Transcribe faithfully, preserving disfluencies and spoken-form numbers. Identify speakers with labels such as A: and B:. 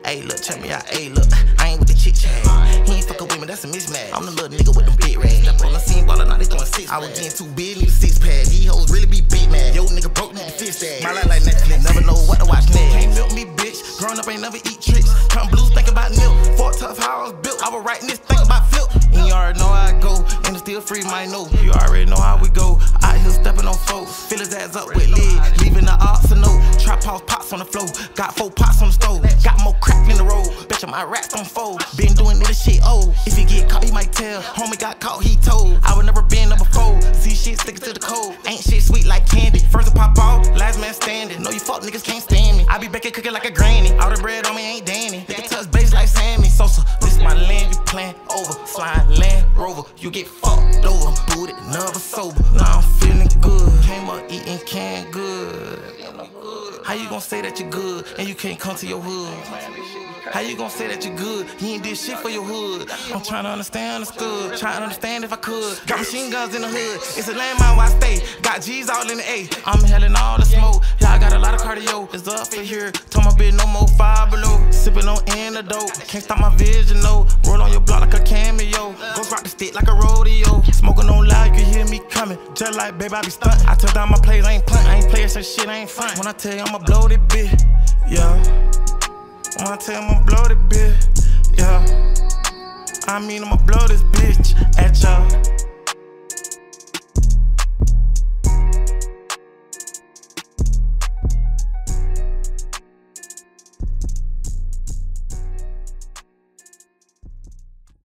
A: Ayy, look, check me out. Ayy, look, I ain't with the chit chat. He ain't fucking with me, that's a mismatch. I'm the little nigga with them big rats. Step on the scene, ballin', now they throwing six. I was getting too big, need a six pad. These hoes really be big mad. Yo, nigga broke, need to fix that. My life like Netflix, never know what to watch next. Can't milk me, bitch. Growing up, ain't never eat tricks. Come blues, think about nil. Fort tough, how I was built. I was writing this, think about flip. And you already know how I go, and it's still free, might know. You already know how we go. Out here stepping on folks, fill his ass up with lead, leaving the ops a note. Trap house pots on the floor, got four pots on the stove, got more crack in the road. Betcha my rats don't fold. Been doing this shit old. If he get caught, he might tell. Homie got caught, he told. I would never been number four. See shit sticking to the code. Ain't shit sweet like candy. First to pop off, last man standing. Know you fuck niggas can't stand me. I be back here cooking like a granny. All the bread on me ain't Danny. Nigga touch base like Sammy Sosa. This my land, you playing over. Flying Land Rover, you get fucked over. Booted, never sober. Now I'm feeling good. Came up eating canned good. How you gon' say that you good and you can't come to your hood? How you gon' say that you good? You ain't did shit for your hood. I'm trying to understand, understood. Trying to understand if I could. Got machine guns in the hood. It's a landmine where I stay. Got G's all in the A. I'm inhaling all the smoke. Yeah, I got a lot of cardio. It's up for here. Told my bitch no more five below. Sipping on antidote. Can't stop my vision, no. Roll on your block like a cameo. Ghost rock the stick like a rodeo. Smoking on loud, you can hear me coming. Just like baby, I be stunting. I tell down my plays, I ain't punt. I ain't playing some shit, I ain't front. When I tell you I'ma blow this bitch, yeah. When I tell you I'ma blow this bitch, yeah. I mean I'ma blow this bitch at y'all.